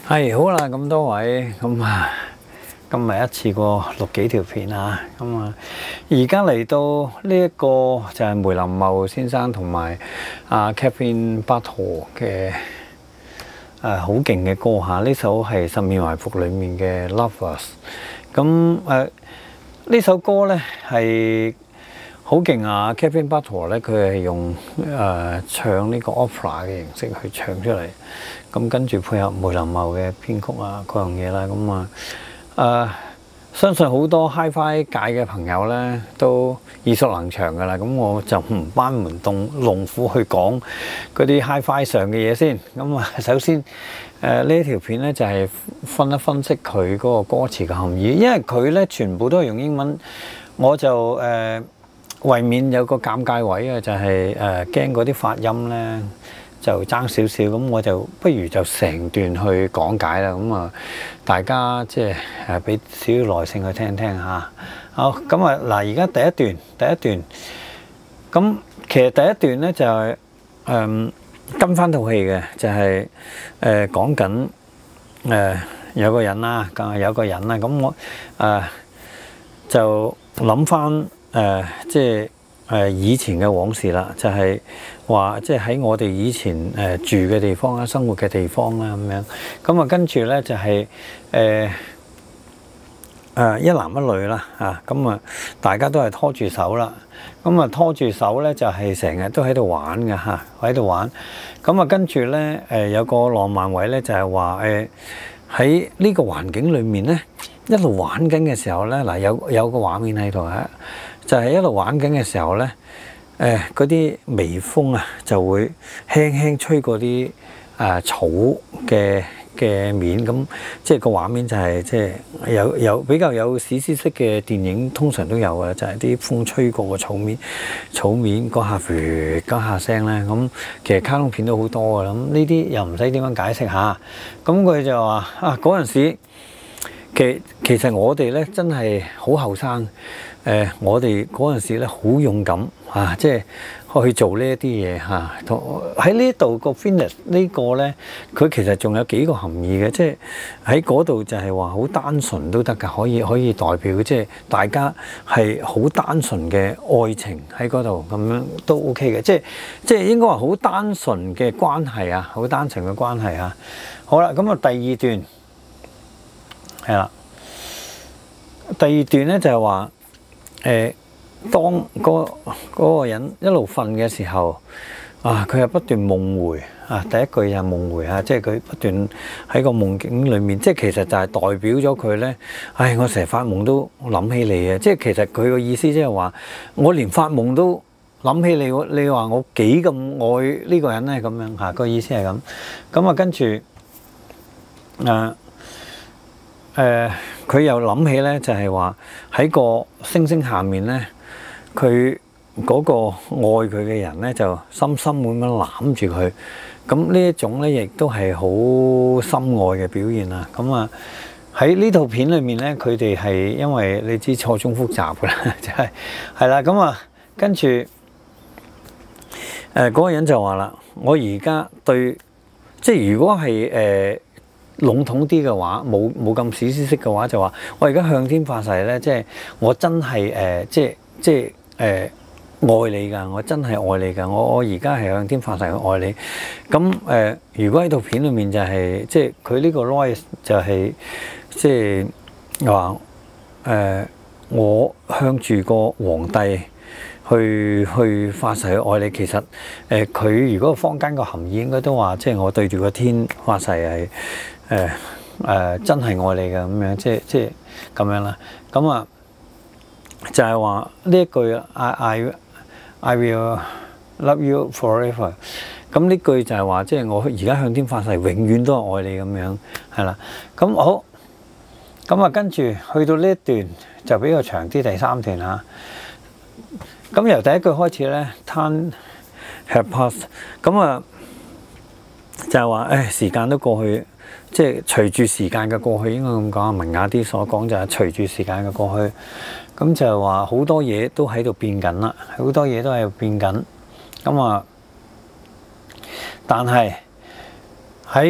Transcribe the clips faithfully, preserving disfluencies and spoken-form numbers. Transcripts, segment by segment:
係好啦，咁多位咁啊，今日一次過錄幾條片啊，咁啊，而家嚟到呢一個就係梅林茂先生同埋阿 Kevin Butler 嘅誒好勁嘅歌嚇，呢首係《十面埋伏》裡面嘅 Lovers。咁誒呢首歌咧係好勁啊 ！Kevin Butler 咧，佢係用誒、呃、唱呢個 opera 嘅形式去唱出嚟，咁跟住配合梅林茂嘅編曲啊，嗰樣嘢啦，咁啊誒，相信好多 Hi-Fi 界嘅朋友咧都耳熟能詳噶啦，咁我就唔班門動龍虎去講嗰啲 Hi-Fi 上嘅嘢先。咁啊，首先誒、呃、呢條片咧就係、是、分一分析佢嗰個歌詞嘅含義，因為佢咧全部都係用英文，我就誒。呃為免有個尷尬位啊，就係誒驚嗰啲發音咧就爭少少，咁我就不如就成段去講解啦。咁啊，大家即係誒俾少少耐性去聽聽嚇。好，咁啊嗱，而家第一段第一段，咁其實第一段咧就係誒跟翻套戲嘅，就係誒講緊誒有個人啦，梗係有個人啦，咁我誒就諗翻。誒、呃，即係誒、呃、以前嘅往事啦，就係、是、話即係喺我哋以前誒、呃、住嘅地方啦、生活嘅地方啦咁樣。咁啊，跟住咧就係誒誒一男一女啦，啊，咁啊大家都係拖住手啦。咁啊拖住手咧就係成日都喺度玩嘅嚇，喺、啊、度玩。咁啊跟住咧誒有個浪漫位咧就係話誒喺呢個環境裡面咧一路玩緊嘅時候咧，嗱有有個畫面喺度啊。就係一路玩緊嘅時候咧，誒嗰啲微風啊，就會輕輕吹過啲誒、呃、草嘅嘅面，咁即係個畫面就係、是、即係有有比較有史詩式嘅電影，通常都有嘅，就係、是、啲風吹過個草面，草面嗰下嗰下聲咧，咁其實卡通片都好多嘅，咁呢啲又唔使點樣解釋下，咁佢就話啊嗰陣時，其其實我哋咧真係好後生。誒、呃，我哋嗰陣時咧好勇敢啊，即係去做呢一啲嘢嚇。喺呢度個 finish 呢個咧，佢其實仲有幾個含義嘅，即係喺嗰度就係話好單純都得㗎，可以可以代表即係大家係好單純嘅愛情喺嗰度咁樣都 OK 嘅，即係即係應該話好單純嘅關係啊，好單純嘅關係啊。好啦，咁啊第二段係啦，第二段咧就係話。誒，當嗰嗰個人一路瞓嘅時候，啊，佢係不斷夢回啊！第一句就係夢回啊，即係佢不斷喺個夢境裡面，即係其實就係代表咗佢咧。唉，我成日發夢都諗起你啊！即係其實佢個意思即係話，我連發夢都諗起你，你話我幾咁愛呢個人咧？咁樣嚇，個意思係咁。咁啊，跟住誒。誒，佢、呃、又諗起咧，就係話喺個星星下面咧，佢嗰個愛佢嘅人咧，就深深咁樣攬住佢。咁呢一種咧，亦都係好深愛嘅表現啊！咁啊，喺呢套片裏面咧，佢哋係因為你知錯綜複雜㗎啦，就係係啦。咁啊，跟住誒嗰個人就話啦：我而家對，即係如果係誒。呃籠統啲嘅話，冇冇咁史詩式嘅話，就話我而家向天發誓咧，即係我真係誒、呃，即係即係誒、呃、愛你㗎，我真係愛你㗎，我我而家係向天發誓去愛你。咁誒、呃，如果喺套片裏面就係、是、即係佢呢個 Royce 就係、是、即係話誒，我向住個皇帝去去發誓去愛你。其實誒，佢、呃、如果坊間個含義應該都話，即係我對住個天發誓係。誒誒、呃、真係愛你嘅咁樣，即係即係咁樣啦。咁啊就係話呢一句 I I I will love you forever。咁呢句就係話，即係我而家向天發誓，永遠都係愛你咁樣，係啦。咁好，咁啊跟住去到呢一段就比較長啲，第三段嚇。咁由第一句開始咧 ，time has passed。咁啊就係話，誒時間都過去。即係隨住時間嘅過去，應該咁講啊，文雅啲所講就係隨住時間嘅過去，咁就係話好多嘢都喺度變緊啦，好多嘢都喺度變緊。咁啊，但係喺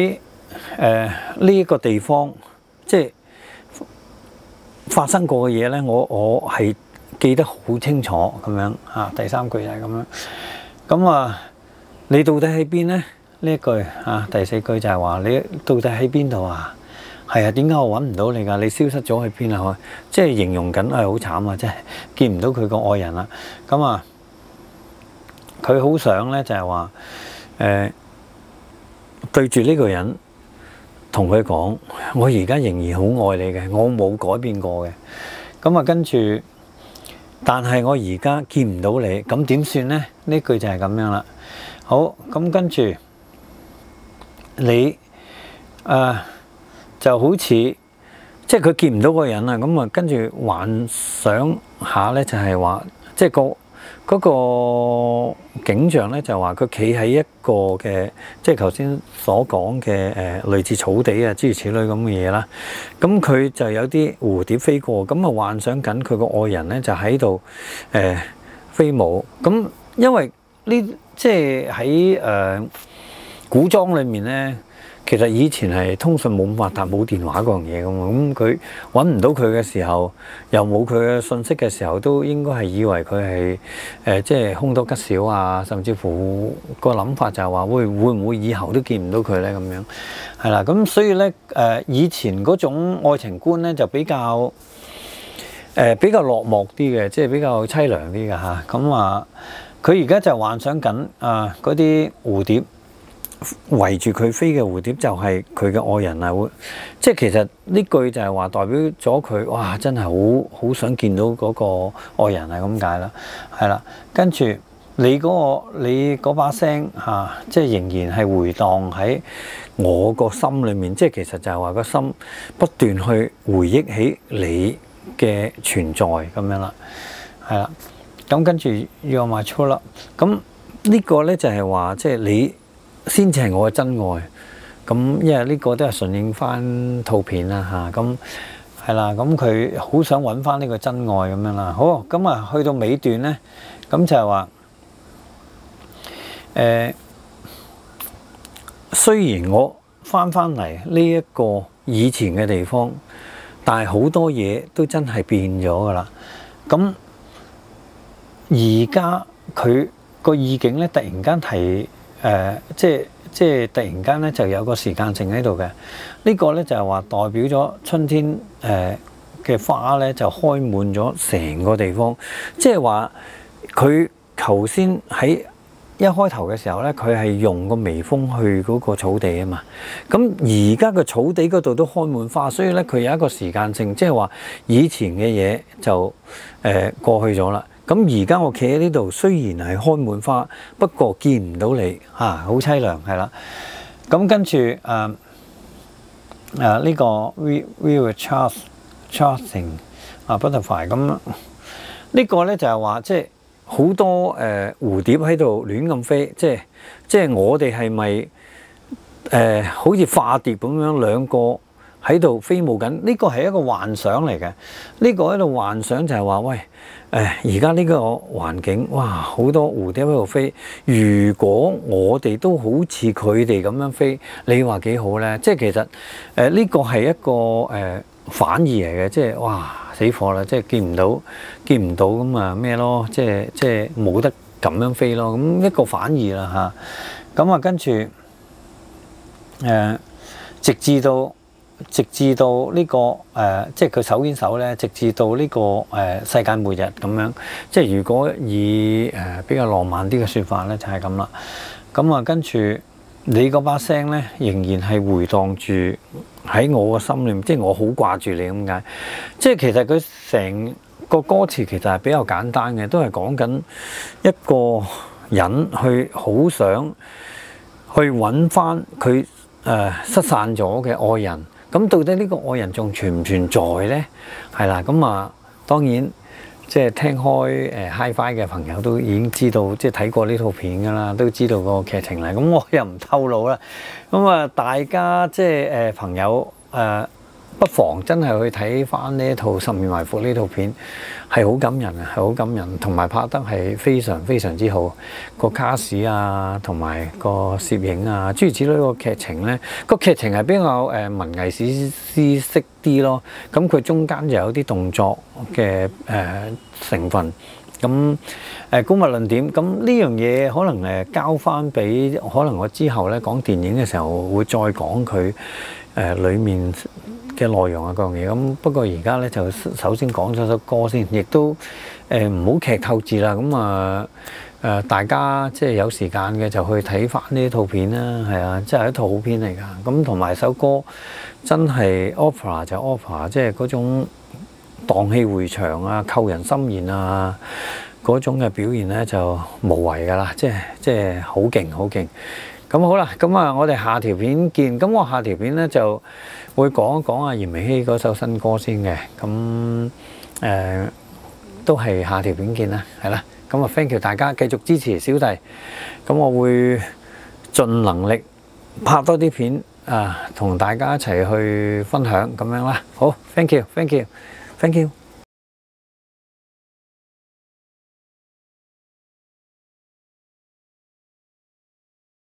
誒呢一個地方，即係發生過嘅嘢咧，我我係記得好清楚咁樣啊。第三句就係咁樣。咁啊，你到底喺邊咧？呢一句啊，第四句就係話你到底喺邊度啊？係啊，點解我揾唔到你㗎？你消失咗去邊啊？即係形容緊係好慘啊！即係見唔到佢個愛人啦。咁啊，佢好想咧就係話誒對住呢個人同佢講，我而家仍然好愛你嘅，我冇改變過嘅。咁啊，跟住，但係我而家見唔到你，咁點算咧？呢句就係咁樣啦。好，咁跟住你誒就好似即係佢見唔到嗰個人啊，咁啊跟住幻想下咧就係話，即係個嗰個景象咧就係話佢企喺一個嘅，即係頭先所講嘅誒類似草地啊諸如此類咁嘅嘢啦。咁佢就有啲蝴蝶飛過，咁啊幻想緊佢個愛人咧就喺度誒飛舞。咁因為呢即係喺誒古裝裏面咧，其實以前係通訊冇咁發達，冇電話嗰樣嘢㗎嘛。咁佢揾唔到佢嘅時候，又冇佢嘅信息嘅時候，都應該係以為佢係誒即係凶多吉少啊，甚至乎個諗法就係話會會唔會以後都見唔到佢咧咁樣係啦。咁所以咧誒以前嗰種愛情觀咧就比較誒、呃、比較落寞啲嘅，即係比較凄涼啲嘅嚇。咁啊，佢而家就幻想緊啊嗰啲蝴蝶。圍住佢飛嘅蝴蝶就係佢嘅愛人啊！會即係其實呢句就係話代表咗佢哇，真係好好想見到嗰個愛人係咁解啦，係啦。跟住你嗰個你嗰把聲嚇，即係仍然係回盪喺我個心裏面，即係其實就係話個心不斷去回憶起你嘅存在咁樣啦，係啦。咁跟住 You're my true love，咁呢個咧就係話即係你。先至係我嘅真愛，咁因為呢個都係順應翻套片啦嚇，咁係啦，咁佢好想揾翻呢個真愛咁樣啦。好，咁啊去到尾段咧，咁就係話誒，雖然我翻翻嚟呢一個以前嘅地方，但係好多嘢都真係變咗噶啦。咁而家佢個意境咧，突然間提。誒、呃，即係即係突然間咧，就有個時間性喺度嘅。呢、這個咧就係話代表咗春天誒嘅、呃、花咧，就開滿咗成個地方。即係話佢頭先喺一開頭嘅時候咧，佢係用個微風去嗰個草地啊嘛。咁而家個草地嗰度都開滿花，所以咧佢有一個時間性，即係話以前嘅嘢就誒、呃、過去咗啦。咁而家我企喺呢度，雖然係開滿花，不過見唔到你嚇，好凄涼係啦。咁跟住誒誒呢個 We We were chas chasing 啊 butterfly 咁呢個咧就係話即係好多誒蝴蝶喺度亂咁飛，即係即係我哋係咪誒好似化蝶咁樣兩個喺度飛舞緊？呢個係一個幻想嚟嘅。呢個喺度幻想就係話喂。誒而家呢個環境，哇！好多蝴蝶喺度飛。如果我哋都好似佢哋咁樣飛，你話幾好咧？即係其實誒呢、呃這個係一個誒、呃、反義嚟嘅，即係哇死火啦！即係見唔到，見唔到咁啊咩咯？即係即係冇得咁樣飛咯。咁一個反義啦嚇。咁啊跟住誒、呃，直至到。直至到呢、這個誒、呃，即係佢手牽手咧，直至到呢、這個誒、呃、世界末日咁樣。即係如果以誒、呃、比較浪漫啲嘅説法咧，就係咁啦。咁啊，跟住你嗰把聲咧，仍然係回盪住喺我個心裏面，即係我好掛住你咁解。即係其實佢成個歌詞其實係比較簡單嘅，都係講緊一個人去好想去揾翻佢誒失散咗嘅愛人。咁到底呢個愛人仲存唔存在咧？係啦，咁啊當然即係聽開誒 Hi-Fi 嘅朋友都已經知道，即係睇過呢套片㗎啦，都知道個劇情嚟。咁我又唔透露啦。咁啊，大家即係誒朋友誒不妨真係去睇翻呢一套《十面埋伏》呢套片，係好感人啊，係好感人，同埋拍得係非常非常之好。個卡士啊，同埋個攝影啊，諸如此類個劇情咧，個劇情係比較誒文藝史詩式啲咯。咁佢中間就有啲動作嘅誒、呃、成分。咁誒姑勿論點，咁呢樣嘢可能誒交翻俾，可能我之後咧講電影嘅時候會再講佢誒裡面嘅內容啊嗰樣嘢。咁不過而家咧就首先講咗首歌先，亦都誒唔好劇透字啦。咁啊誒大家即係有時間嘅就去睇翻呢套片啦，係啊，即係一套好片嚟㗎。咁同埋首歌真係 opera 就 opera，即係嗰種蕩氣迴腸啊、扣人心弦啊嗰種嘅表現咧就無謂㗎啦，即係即係好勁好勁。咁好啦，咁啊我哋下條片見。咁我下條片咧就會講一講阿嚴明熙嗰首新歌先嘅。咁誒、呃、都係下條片見啦，係啦。咁啊 thank you 大家繼續支持小弟。咁我會盡能力拍多啲片啊，同大家一齊去分享咁樣啦。好 ，thank you，thank you。Thank you。